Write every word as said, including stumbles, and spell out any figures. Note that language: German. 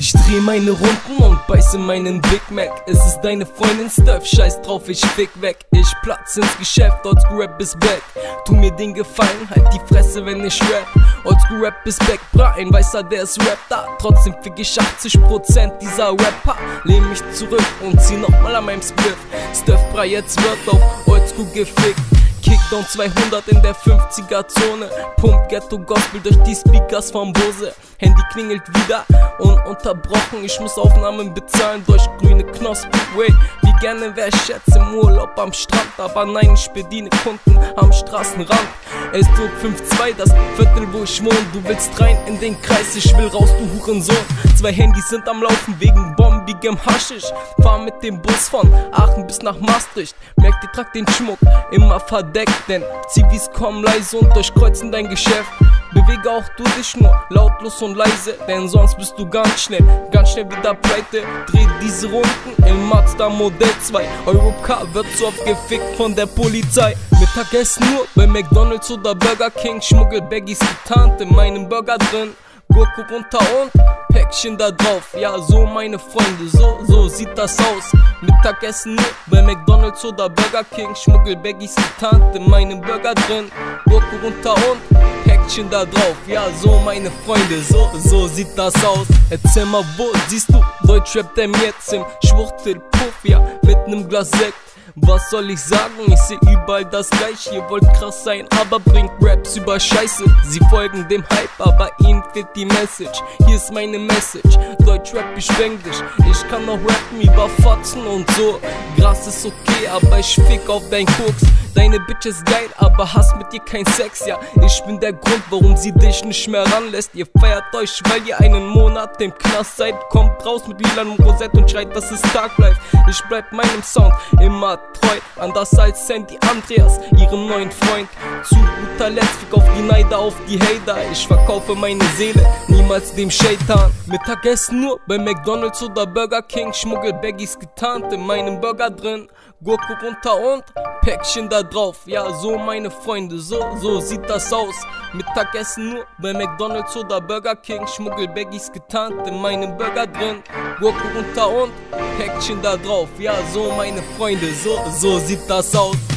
Ich dreh meine Runden und beiße meinen Big Mac. Es ist deine Freundin Steph, scheiß drauf, ich fick weg. Ich platz ins Geschäft, Oldschool Rap ist back. Tu mir den Gefallen, halt die Fresse, wenn ich rap. Oldschool Rap ist back, bra, ein Weißer, der ist Rap da. Trotzdem fick ich achtzig Prozent dieser Rapper. Lehn mich zurück und zieh nochmal an meinem Spliff. Steph Bra, jetzt wird auf Oldschool gefickt. Kickdown zweihundert in der fünfziger Zone. Pump Ghetto Gospel durch die Speakers vom Bose. Handy klingelt wieder, ununterbrochen. Ich muss Aufnahmen bezahlen durch grüne Knospen. Wait, wie gerne wär ich jetzt im Urlaub am Strand. Aber nein, ich bediene Kunden am Straßenrand. Es tut fünf zwei, das Viertel wo ich wohne. Du willst rein in den Kreis, ich will raus, du Hurensohn. Zwei Handys sind am Laufen wegen bombigem Haschisch. Fahr mit dem Bus von Aachen bis nach Maastricht. Merkt ihr, trag den Schmuck immer verdeckt, denn Zivis kommen leise und durchkreuzen dein Geschäft. Bewege auch du dich nur lautlos und leise, denn sonst bist du ganz schnell, ganz schnell wieder pleite. Dreh diese Runden im Mazda Modell zwei. Europcar wird so oft gefickt von der Polizei. Mittagessen nur bei McDonalds oder Burger King. Schmuggel Baggies getarnt in meinem Burger drin. Gurke runter und Päckchen da drauf. Ja, so meine Freunde, so, so sieht das aus. Mittagessen nur bei McDonalds oder Burger King. Schmuggel Baggies getarnt in meinem Burger drin. Gurke runter und Päckchen da drauf. Ja, so meine Freunde, so, so sieht das aus. Erzähl mal, wo siehst du Deutschrap denn jetzt im Schwuchtelpuff? Ja, mit nem Glas Sekt. Was soll ich sagen? Ich seh überall das Gleiche. Ihr wollt krass sein, aber bringt Raps über Scheiße. Sie folgen dem Hype, aber ihnen fehlt die Message. Hier ist meine Message, Deutsch rap ich Englisch. Ich kann noch rappen über Fotzen und so. Gras ist okay, aber ich fick auf dein Koks. Deine Bitch ist geil, aber hast mit ihr kein Sex. Ja, ich bin der Grund, warum sie dich nicht mehr ranlässt. Ihr feiert euch, weil ihr einen Monat im Knast seid. Kommt raus mit lilanem Rosett und schreit, dass es Tag bleibt. Ich bleib meinem Sound immer treu, anders als Sandy Andreas, ihrem neuen Freund. Zu guter Letzt fick auf die Neider, auf die Hater. Ich verkaufe meine Seele, niemals dem Shaitan. Mittagessen nur bei McDonalds oder Burger King. Schmuggel Baggies getarnt in meinem Burger drin. Gurke runter und Päckchen da drauf. Ja, so meine Freunde, so, so sieht das aus. Mittagessen nur bei McDonalds oder Burger King. Schmuggel Baggies getarnt in meinem Burger drin. Gurke runter und Päckchen da drauf. Ja, so meine Freunde, so, so sieht das aus.